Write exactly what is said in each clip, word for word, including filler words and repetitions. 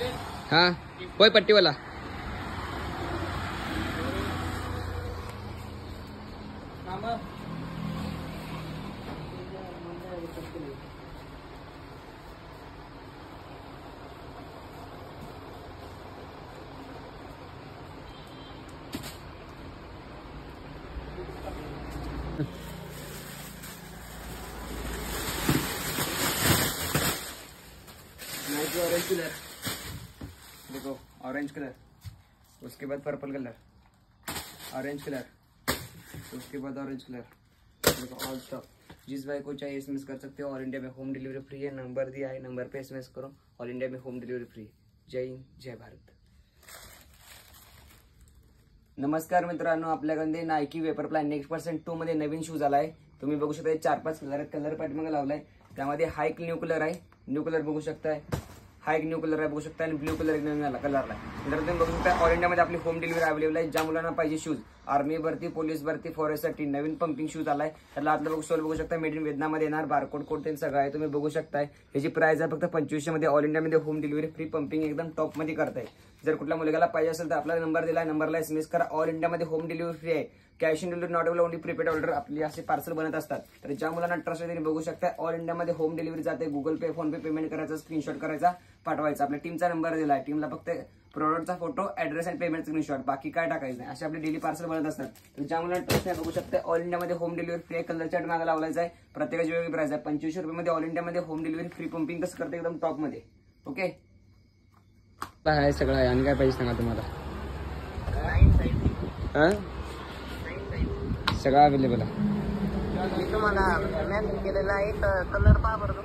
हाँ कोई पट्टी वाला ऑरेंज कलर, देखो ऑरेंज कलर, उसके बाद पर्पल कलर, ऑरेंज कलर, उसके बाद ऑरेंज कलर, देखो ऑल स्टॉक। जिस भाई को चाहिए एसएमएस कर सकते हो। ऑल इंडिया में होम डिलीवरी फ्री है। नंबर दिया है, नंबर पे एसएमएस करो। ऑल इंडिया में होम डिलीवरी फ्री। जय हिंद, जय भारत। नमस्कार मित्रांनो, आपल्याकडे Nike Vaporfly next percent two मध्ये नवीन शूज आलाय। तुम्ही बघू शकता चार पाच कलर कलर पाठीमागे लावलाय। त्यामध्ये हा एक न्यू कलर आहे, न्यू कलर बघू शकताय, हा एक न्यू कलर आहे बघू शकता, आणि ब्लू कलर एक नवीन कलर आहे। तर तुम्ही बघू शकता ऑल इंडिया मध्ये आपली होम डिलिव्हरी अवेलेबल आहे। ज्या मुलांना पाहिजे शूज, आर्मी भरती, पोलीस भरती, फॉरेस्टसाठी नवीन पंपिंग शूज आलाय। त्याला आतलं बघू सोल बघू शकता, मेड इन विएतनाममध्ये येणार, बारकोड कोड ते सगळं आहे तुम्ही बघू शकताय। याची प्राइस आहे फक्त पंचवीसशे मध्ये। ऑल इंडिया मध्ये होम डिलिव्हरी फ्री, पंपिंग एकदम टॉप मध्ये करताय। जर कुठल्या मुलगाला पाहिजे असेल तर आपला नंबर दिलाय, नंबरला एसएमएस करा। ऑल इंडिया मध्ये होम डिलिव्हरी फ्री आहे। Cash on delivery not available, only prepaid order. आपली असे पार्सल बनत असतात। तर ज्या मुलांना ट्रस्ट आहे त्यांनी बघू शकता ऑल इंडिया मध्ये होम डिलिव्हरी जाते। Google Pay, PhonePe payment करायचा, स्क्रीनशॉट करायचा, पाठवायचा। आपल्या टीमचा नंबर दिलाय, टीमला फक्त प्रोडक्टचा फोटो, ऍड्रेस आणि पेमेंट स्क्रीनशॉट, बाकी काय टाकायचं नाही। असे आपले डेली पार्सल बनत असतात। तर ज्या मुलांना ट्रस्ट आहे बघू शकता ऑल इंडिया मध्ये home delivery free. Colour chart मागे लावलायचा आहे। प्रत्येकाची वेगळी प्राइस आहे। पंचवीसशे रुपये मध्ये ऑल इंडिया मध्ये होम डिलिव्हरी फ्री, पंपिंग कसं करते एकदम टॉप मध्ये। ओके, आहे सगळं आहे। आणि काय पाहिजे सांगा तुम्हाला? सगळं अवेलेबल आहे। मी तुम्हाला मॅसेज केलेला आहे, तर कलर पहा बरं।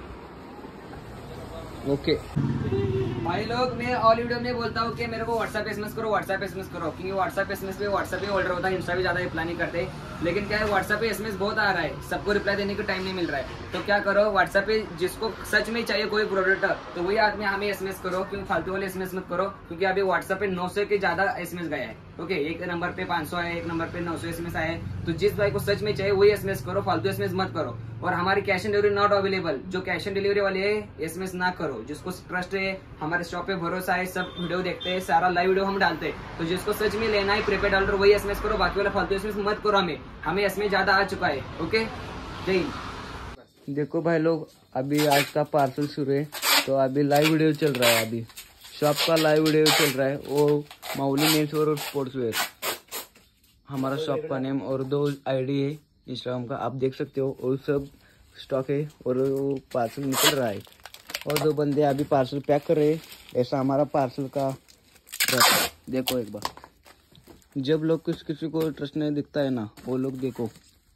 ओके भाई लोग, मैं ऑल वीडियो में बोलता हूँ कि मेरे को व्हाट्सएप एसएमएस करो, व्हाट्सएप एसएमएस करो, क्योंकि व्हाट्सएप एसएमएस पे व्हाट्सएप पे ऑर्डर होता है, इंस्टा भी ज्यादा रिप्लाई नहीं करते। लेकिन क्या है, व्हाट्सएप पे एसएमएस बहुत आ रहा है, सबको रिप्लाई देने का टाइम नहीं मिल रहा है। तो क्या करो, व्हाट्सएप पे जिसको सच में चाहिए कोई प्रोडक्ट, तो वही आदमी हमें एसएमएस करो, क्योंकि फालतू वाले एसएमएस मत करो, क्योंकि अभी व्हाट्सएप पे नौ सौ के ज्यादा एसएमएस गया है। ओके, एक नंबर पे पाँच सौ है, एक नंबर पे नौ सौ एसएमएस आए हैं। तो जिस भाई को सच में चाहिए वही एसएमएस करो, फालतू एसएमएस मत करो। और हमारी cash on delivery not available, जो कैश ऑन डिलीवरी वाले है एसएमएस ना करो। जिसको ट्रस्ट है, हमारे शॉप पे भरोसा है, सब वीडियो देखते हैं, सारा लाइव वीडियो हम डालते हैं। तो जिसको सच में लेना है प्रीपेड ऑर्डर, वही एसएमएस करो, बाकी वाला फालतू एसएमएस मत करो। हमें हमें एसएमएस ज्यादा आ चुका है। ओके, जय हिंद। देखो भाई लोग, अभी आज का पार्सल शुरू है, तो अभी लाइव वीडियो चल रहा है। अभी शॉप का लाइव वीडियो चल रहा है, वो माउली मेंस और स्पोर्ट्स वेयर हमारा शॉप का नेम, और दो आईडी है इंस्टाग्राम का, आप देख सकते हो। और सब स्टॉक है, और वो पार्सल निकल रहा है, और दो बंदे अभी पार्सल पैक कर रहे हैं। ऐसा हमारा पार्सल का रहता है। देखो एक बार, जब लोग किस किसी को ट्रस्ट नहीं दिखता है ना, वो लोग देखो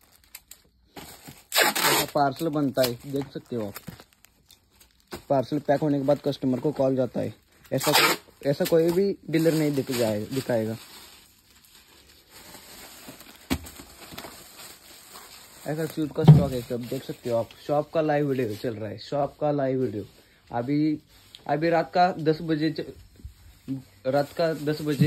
ऐसा पार्सल बनता है, देख सकते हो आप। पार्सल पैक होने के बाद कस्टमर को कॉल जाता है। ऐसा कोई ऐसा कोई भी डीलर नहीं दिख जाए दिखाएगा। ऐसा शूज का स्टॉक है, सब देख सकते हो आप। शॉप का लाइव वीडियो चल रहा है, शॉप का लाइव वीडियो। अभी अभी रात का दस बजे रात का दस बजे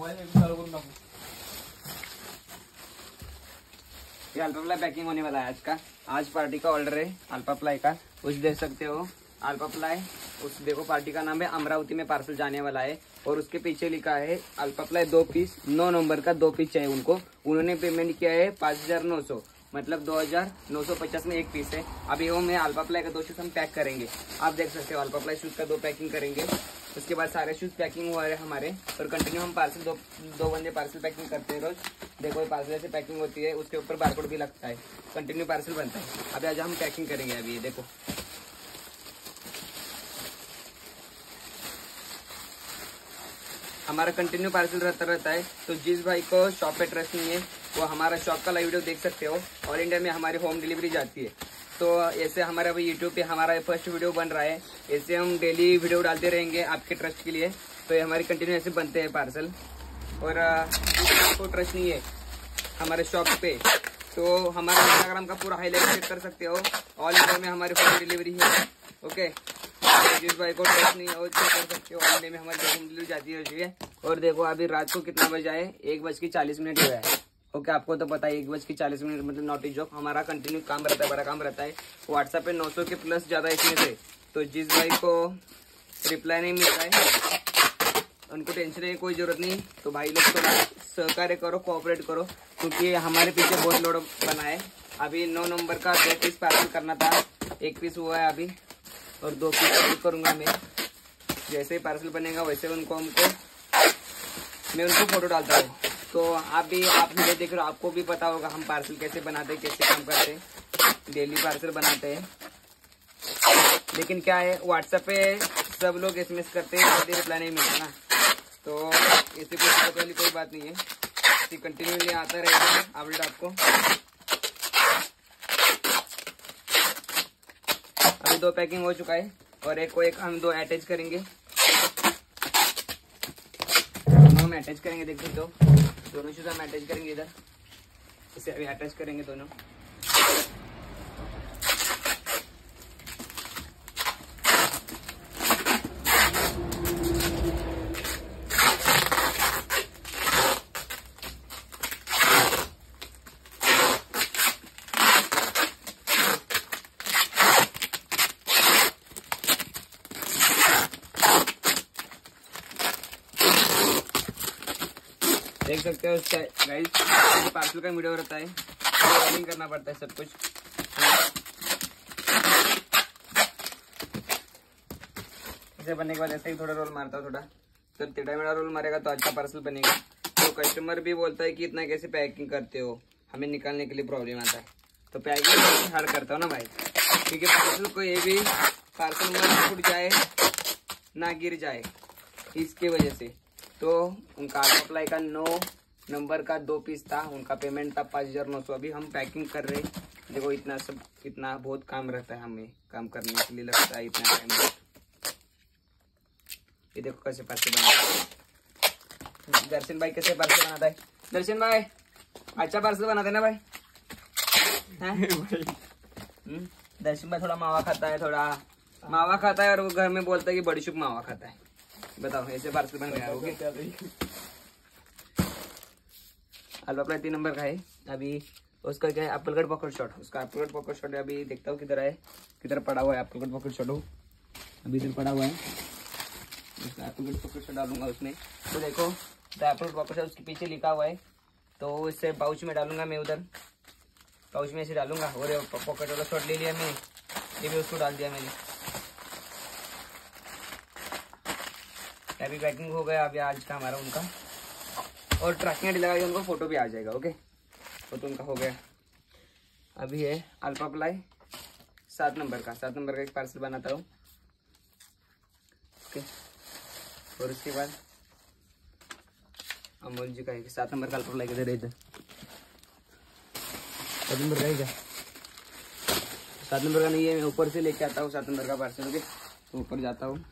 ये अल्पाप्लाई पैकिंग होने वाला है आज का। आज पार्टी का ऑर्डर है अल्पाप्लाई का, उस देख सकते हो अल्पाप्लाई। उस देखो पार्टी का नाम है, अमरावती में पार्सल जाने वाला है। और उसके पीछे लिखा है अल्पाप्लाई दो पीस, नौ नंबर का दो पीस चाहिए उनको। उन्होंने पेमेंट किया है पाँच हजार नौ सौ, मतलब दो हजार नौ सौ पचास में एक पीस है। अभी वो मैं अल्पाप्लाई का दो शूज हम पैक करेंगे, आप देख सकते हो। अल्पाप्लाई शूज का दो पैकिंग करेंगे, उसके बाद सारे शूज पैकिंग हुआ है हमारे। और कंटिन्यू हम पार्सल दो दो बंदे पार्सल पैकिंग करते हैं रोज। देखो ये पार्सल ऐसे पैकिंग होती है, उसके ऊपर बारकोड भी लगता है, कंटिन्यू पार्सल बनता है। अभी आज हम पैकिंग करेंगे। अभी ये देखो, हमारा कंटिन्यू पार्सल रहता रहता है। तो जिस भाई को शॉप पे ट्रस्ट नहीं है, वो हमारा शॉप का लाइव वीडियो देख सकते हो। ऑल इंडिया में हमारी होम डिलीवरी जाती है। तो ऐसे हमारा अभी यूट्यूब पे हमारा फर्स्ट वीडियो बन रहा है। ऐसे हम डेली वीडियो डालते रहेंगे आपके ट्रस्ट के लिए। तो ये हमारी कंटिन्यू ऐसे बनते हैं पार्सल। और आपको ट्रस्ट नहीं है हमारे शॉप पे, तो हमारा इंस्टाग्राम का पूरा हाईलाइट चेक कर सकते हो। ऑल इंडिया में हमारी होम डिलीवरी है। ओके, जिस भाई को ट्रस्ट नहीं है वो चेक कर सकते हो। ऑल इंडिया में हमारी होम डिलीवरी जाती है। और देखो अभी रात को कितना बजा है, एक बज के चालीस मिनट हुआ है। ओके, आपको तो पता है एक बज के चालीस मिनट मतलब नॉट जोक। हमारा कंटिन्यू काम रहता है, बड़ा काम रहता है। व्हाट्सएप पे नौ सौ के प्लस ज्यादा इसमें से। तो जिस भाई को रिप्लाई नहीं मिल रहा है, उनको टेंशन की कोई जरूरत नहीं। तो भाई लोग थोड़ा सहकार्य करो, कोऑपरेट करो, क्योंकि हमारे पीछे बहुत लोड बना है। अभी नौ नंबर का दो पीस पार्सल करना था, एक पीस हुआ है अभी, और दो पीस करूंगा मैं। जैसे ही पार्सल बनेगा वैसे उनको हमको मैं उनको फोटो डालता हूँ। तो आप भी आप वीडियो देख रहे हो, आपको भी पता होगा हम पार्सल कैसे बनाते हैं, कैसे काम करते हैं। डेली पार्सल बनाते हैं, लेकिन क्या है व्हाट्सएप पे सब लोग एसएमएस करते हैं, जल्दी रिप्लाई नहीं मिलता ना। तो ऐसी कोई दिक्कत वाली कोई बात नहीं है, कंटिन्यूली आता रहेगा अपडेट आपको। अभी दो पैकिंग हो चुका है और एक को एक हम दो अटैच करेंगे, दोनों हम अटैच करेंगे। देख सकते हो दोनों शूज हम अटैच करेंगे, इधर इसे अभी अटैच करेंगे दोनों। देख सकते हो गाइस, पार्सल का वीडियो रहता है, रोलिंग करना पड़ता है सब कुछ। ऐसे बनने के बाद ऐसे ही थोड़ा रोल मारता हूँ, थोड़ा तो टेढ़ा मेढ़ा रोल मारेगा तो अच्छा पार्सल बनेगा। तो कस्टमर भी बोलता है कि इतना कैसे पैकिंग करते हो, हमें निकालने के लिए प्रॉब्लम आता है। तो पैकिंग हार्ड करता हूँ ना भाई, क्योंकि पार्सल को ये भी पार्सल में टूट जाए ना गिर जाए, इसके वजह से। तो उनका अप्लाई का नौ नंबर का दो पीस था, उनका पेमेंट था पाँच हजार नौ सौ। अभी हम पैकिंग कर रहे हैं। देखो इतना सब, इतना बहुत काम रहता है, हमें काम करने के लिए लगता है इतना टाइम। ये देखो कैसे पार्सल बनाता है दर्शन भाई, कैसे पार्सल बनाता है दर्शन भाई। अच्छा पार्सल बनाते ना भाई, हैं? दर्शन भाई थोड़ा मावा खाता है, थोड़ा मावा खाता है, और वो घर में बोलता है कि बड़ी शुभ मावा खाता है। बताओ ऐसे पार्सल बन गया। ओके, अल्फा तीन नंबर का है। अभी उसका क्या है, एप्पल कट पॉकेट शॉट, उसका एप्पल कट पॉकेट शॉट अभी देखता हूँ किधर है, किधर पड़ा हुआ है एप्पल कट पॉकेट शॉट। हो अभी इधर पड़ा हुआ है, उसका एप्पल कट पॉकेट शॉट डालूंगा उसमें। तो देखो the apple cut pocket shot उसके पीछे लिखा हुआ है, तो इससे पाउच में डालूंगा मैं, उधर पाउच में ऐसे डालूंगा। और पॉकेट वाला शॉट ले लिया मैं, ये भी उसको डाल दिया मैंने। अभी पैकिंग हो गया अभी आज का हमारा उनका, और ट्रैकिंग आईडी लगा के उनको फोटो भी आ जाएगा। ओके, फोटो उनका हो गया। अभी है अल्फा प्लाई सात नंबर का, सात नंबर का एक पार्सल बनाता हूँ। ओके, और उसके बाद अमोल जी का एक सात नंबर का अल्फा प्लाई किधर है, इधर सात नंबर का है क्या? सात नंबर का नहीं है, मैं ऊपर से लेके आता हूँ सात नंबर का पार्सल। ओके, तो ऊपर जाता हूँ।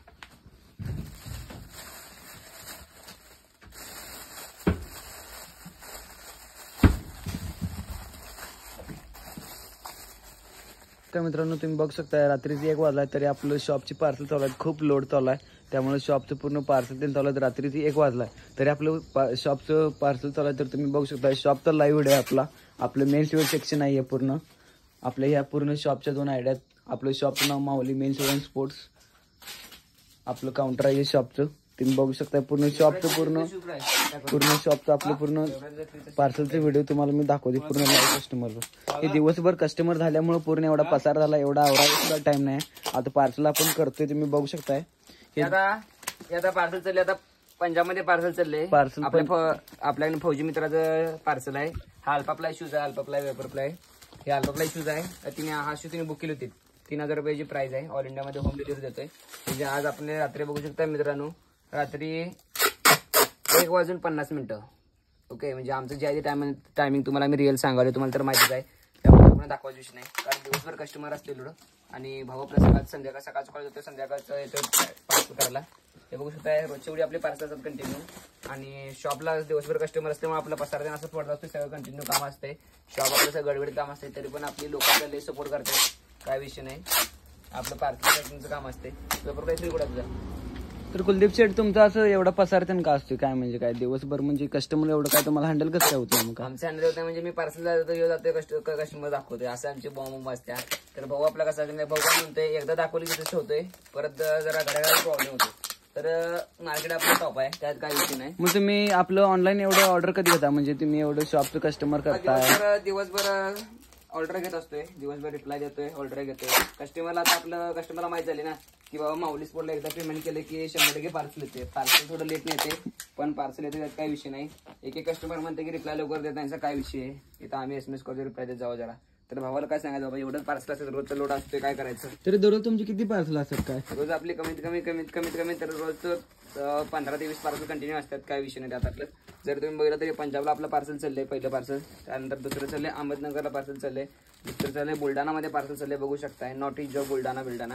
तर मित्रांनो तुम्ही बघू शकता रात्रीची एक वाजला तरी आपलं शॉपची पार्सल चालू आहे, खूप लोड चालू आहे, त्यामुळे शॉपचं पूर्ण पार्सल ते चालू आहे। रात्रीची एक वाजला तरी आपलं शॉपचं पार्सल चालू आहे। तर तुम्ही बघू शकता शॉपचा लाईव्ह व्हिडिओ आहे आपला, आपलं मेन्स वेअर सेक्शन आहे पूर्ण, आपल्या ह्या पूर्ण शॉपच्या दोन आयडिया आहेत। आपलं शॉपचं नाव माऊली मेन्स वेअर स्पोर्ट्स, आपलं काउंटर आहे शॉपचं, तुम्ही बघू शकता पूर्ण शॉपचं पूर्ण पूर्ण शॉपचं आपलं पूर्ण पार्सलचे व्हिडिओ तुम्हाला मी दाखवते पूर्ण लाईव्ह कस्टमरला। हे दिवसभर कस्टमर झाल्यामुळे पूर्ण एवढा पसार झाला, एवढा आवरायला सुद्धा टाइम नाही। आता पार्सल आपण करतोय, तुम्ही बघू शकताय। आता आता पार्सल चालले, आता पंजाब मध्ये पार्सल चालले। पार्सल आपल्या आपल्याकडे फौजी मित्राचं पार्सल आहे। हा अल्फा प्लाय शूज आहे, अल्फा प्लाय वेपर प्लाय, हे अल्फा प्लाय शूज आहे। तिने हा शूज तिने बुक केली होती, तीन हजार रुपयाची प्राइस आहे। ऑल इंडिया मध्ये होम डिलिव्हरी देतोय। म्हणजे आज आपण रात्री बघू शकता मित्रांनो, रात्री एक वाजून पन्नास मिनिटं। ओके, म्हणजे आमचं जे आहे टायमिंग टायमिंग तुम्हाला मी रिअल सांगायला, तुम्हाला तर माहितीच आहे, त्यामुळे तुम्हाला दाखवायचं विषय नाही, कारण दिवसभर कस्टमर असते लोड। आणि भाऊ आपल्या सकाळ संध्याकाळ सकाळ सकाळ येतो, संध्याकाळचं येतो पार्सल करायला। हे बघू शकता रोजच्या वेळी आपले पार्सल असतात कंटिन्यू, आणि शॉपला दिवसभर कस्टमर असल्यामुळे आपला पसार असं पडत असतो, सगळं कंटिन्यू काम असते। शॉप आपलं सगळं गडबडीत काम असते, तरी पण आपली लोक आपल्याला सपोर्ट करतात, काय विषय नाही। आपलं पार्सल पॅकिंगचं काम असते। पेपर प्राइस कुठे तुझा तर कुलदीप शेठ तुमचं असं एवढा पसारतेन का असतो काय म्हणजे काय दिवसभर म्हणजे कस्टमर एवढं काय तुम्हाला हँडल कसं काय होतं मग? आमचं हँडल होतं म्हणजे मी पार्सल जातो येऊ जातोय कस्टमर दाखवतोय असं आमची बॉम्ब असत्या. तर भाऊ आपला कसा भाऊ काय म्हणतोय एकदा दाखवली की तसं होतोय परत जरा घड्याळाचा प्रॉब्लेम होतो. तर मार्केट आपलं टॉप आहे त्यात काही विषय नाही. मग तुम्ही आपलं ऑनलाईन एवढं ऑर्डर कधी घेता म्हणजे तुम्ही एवढं शॉपचं कस्टमर करताय? दिवसभर दिवसभर ऑर्डर घेत असतोय दिवसभर रिप्लाय देतोय ऑर्डर घेतोय. कस्टमरला आता आपलं कस्टमरला माहित झाले ना की बाबा माऊली स्पोर्टला एकदा पेमेंट केलं की शंभर टक्के पार्सल येते. पार्सल थोडं लेट नाही येते पण पार्सल येते त्यात काही विषय नाही. एक एक कस्टमर म्हणते की रिप्लाय लवकर देत नाही काय विषय आहे इथं आम्ही एसएमएस करतो रिप्लाय देत जावं जरा. तर भावाला काय सांगायचं बाबा एवढं पार्सल असेल रोजचा लोड असतोय काय करायचं. तरी दररोज तुमची किती पार्सल असतात काय? रोज आपली कमीत कमी कमीत कमीत कमी तर रोजचं पंधरा ते वीस पार्सल कंटिन्यू असतात काय विषय नाही त्यात आपलं. जर तुम्ही बघितलं तरी पंजाबला आपलं पार्सल चाललंय पहिलं पार्सल त्यानंतर दुसरं चाललंय अहमदनगरला पार्सल चाललंय दुसरं चाललंय बुलढाणामध्ये पार्सल चाललंय बघू शकताय नॉट इज जॉब बुलढाणा बुलढाणा.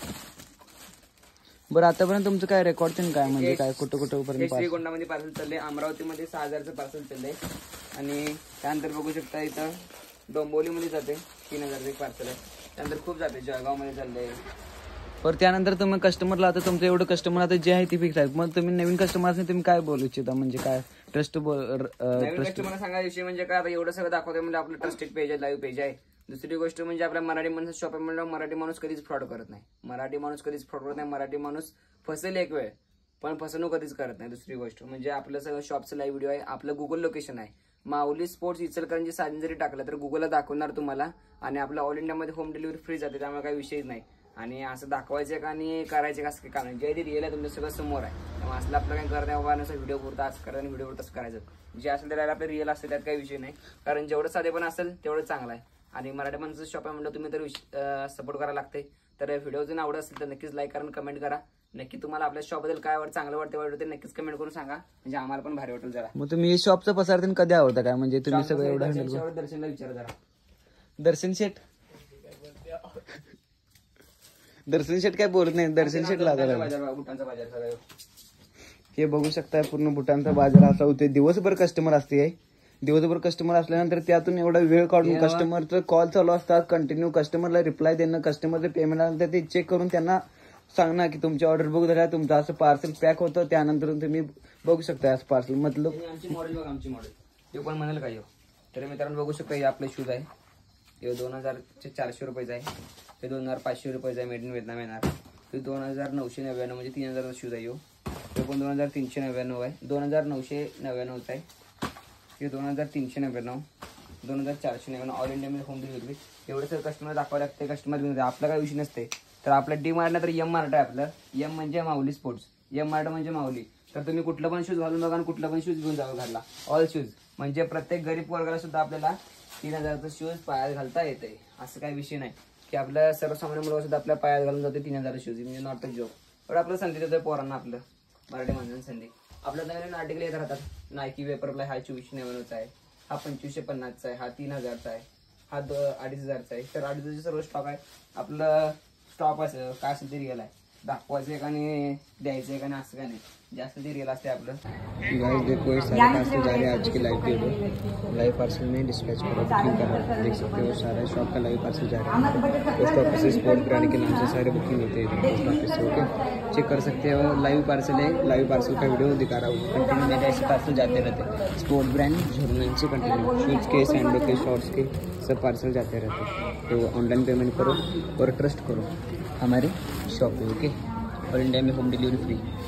बरं आतापर्यंत तुमचं काय रेकॉर्ड काय म्हणजे काय कुठं कुठं पर्यंत? श्रीगोंडामध्ये पार्सल चाललंय अमरावतीमध्ये सहा हजारचं पार्सल चाललंय आणि त्यानंतर बघू शकता इथं डोंबिवलीमध्ये जाते तीन हजारचं एक पार्सल आहे. त्यानंतर खूप जाते जळगावमध्ये चाललंय. बरं त्यानंतर तुम्ही कस्टमरला आता तुमचं एवढं कस्टमर आता जे आहे ते फिक्स आहे मग तुम्ही नवीन कस्टमर असेल तुम्ही काय बोलू इच्छिता म्हणजे काय ट्रस्ट नवीन कस्टमर सांगायचा विषय म्हणजे काय आता एवढं सगळं दाखवतोय म्हणजे आपलं ट्रस्टेड पेज आहे लाईव्ह पेज आहे. दुसरी गोष्ट म्हणजे आपल्या मराठी माणूस शॉप आहे म्हणल्यावर मराठी माणूस कधीच फ्रॉड करत नाही. मराठी माणूस कधीच फ्रॉड करत नाही. मराठी माणूस फसेल एक वेळ पण फसवणूक कधीच करत नाही. दुसरी गोष्ट म्हणजे आपलं सगळं शॉपचं लाईव्ह व्हिडिओ आहे. आपलं गुगल लोकेशन आहे माऊली स्पोर्ट्स इचलकरंजी साधन जरी टाकलं तर गुगलला दाखवणार तुम्हाला आणि आपलं ऑल इंडियामध्ये होम डिलिव्हरी फ्री जाते त्यामुळे काही विषयच नाही. आणि असं दाखवायचं का आणि करायचं कसं काय नाही जे ते रिअल आहे तुमच्या सगळं समोर आहे त्यामुळे असलं आपलं काही करत नाही बाबा नसं व्हिडिओ पुरता असं करायचं व्हिडिओ पुरतं असं करायचं जे असेल तर आपलं रिअल असतं त्यात काही विषय नाही. कारण जेवढं साधेपण असेल तेवढं चांगलं आहे. आणि मराठी माणसाचं शॉप आहे म्हणलं तुम्ही तर सपोर्ट करायला लागते. तर व्हिडिओ जर आवडत असेल तर नक्कीच लाईक करा कमेंट करा. नक्की तुम्हाला आपल्या शॉप बद्दल काय आवडतं चांगलं वाटतं वाटतं ते नक्कीच कमेंट करून सांगा म्हणजे आम्हाला पण भारी वाटेल जरा. मग तुम्ही शॉपचं पसारतीन कधी आवडतं काय म्हणजे तुम्ही सगळं एवढं हँडल? दर्शनला विचारा जरा. दर्शन शेठ दर्शन शेठ काय बोलत नाही. दर्शन शेठ लागला बुटांचा बाजार सगळं हे बघू शकताय पूर्ण बुटांचा बाजार असा होते. दिवसभर कस्टमर असते दिवसभर कस्टमर असल्यानंतर त्यातून एवढा वेळ काढून कस्टमरचं कॉल चालू असतात कंटिन्यू कस्टमरला रिप्लाय देणं कस्टमरचं पेमेंट आल्यानंतर ते चेक करून त्यांना सांगणार की तुमची ऑर्डर बुक झाल्या तुमचं असं पार्सल पॅक होतं त्यानंतर तुम्ही बघू शकता असं पार्सल मतलब आमची मॉडेल बघा आमची मॉडेल हे पण म्हणाल काय तर मित्रांनो बघू शकता हे आपले शूज आहे. हे दोन हजारचे चारशे रुपयाचं आहे. हे दोन हजार पाचशे रुपयाचं आहे मेड इन व्हिएतनाम येणार. हे दोन हजार नऊशे नव्याण्णव म्हणजे तीन हजारचा शूज आहे. हे पण दोन हजार तीनशे नव्याण्णव आहे. दोन हजार नऊशे नव्याण्णवचा आहे. हे दोन हजार तीनशे नव्याण्णव दोन हजार चारशे नव्याण्णव ऑल इंडियामध्ये होम डिलिव्हरी. एवढं सर कस्टमर दाखवावं लागते कस्टमर आपला काय विषय नसते. तर आपला डी मार्टला तर एम मार्ट आहे आपलं. एम म्हणजे माऊली स्पोर्ट्स एम मार्ट म्हणजे माऊली. तर तुम्ही कुठलं पण शूज घालून बघा आणि कुठलं पण शूज घेऊन जावं घरला ऑल शूज म्हणजे प्रत्येक गरीब वर्गाला सुद्धा आपल्याला तीन हजारचं शूज पायात घालता येते. असं काही विषय नाही की आपल्या सर्वसामान्य मुलं सुद्धा आपल्या पायात घालून जाते तीन हजार शूज म्हणजे नॉट अ जॉब. पण आपलं संधी देतोय पोरांना आपलं मराठी माणसांनी संधी. आपल्या नवीन आर्टिकल येत राहतात. नायकी वेपरफ्लाय हा चोवीसशे नव्याण्णवचा आहे. हा पंचवीसशे पन्नासचा आहे. हा तीन हजारचा आहे. हा द अडीच हजारचा आहे. तर अडीच हजारचे सर्व स्टॉक आहे. आपलं स्टॉप असं काय असेल ते रिअल आहे दाखवायचं आहे का आणि द्यायचं आहे का नाही असं काय नाही जास्त ते रिअल असते आपलं. गाइस देखो सारे पार्सल जा रहे हैं आज की लाइव वीडियो लाइव पार्सल में डिस्पैच करो बुकिंग करो देख सकते हो सारा शॉप का लाइव पार्सल जा रहा है. पोस्ट ऑफिस से स्पोर्ट ब्रांड के नाम से सारे बुकिंग होते हैं पोस्ट ऑफिस से. ओके चेक कर सकते हो लाइव पार्सल है. लाइव पार्सल का वीडियो दिखा रहा हूँ कंटिन्यू मेरे ऐसे पार्सल जाते रहते हैं. स्पोर्ट ब्रांड झरनन से कंटिन्यू शूज के सैंडो के शॉर्ट्स के सब पार्सल जाते रहते हैं. तो ऑनलाइन पेमेंट करो और ट्रस्ट करो हमारे शॉप पे. ओके ऑल इंडिया में होम डिलीवरी फ्री.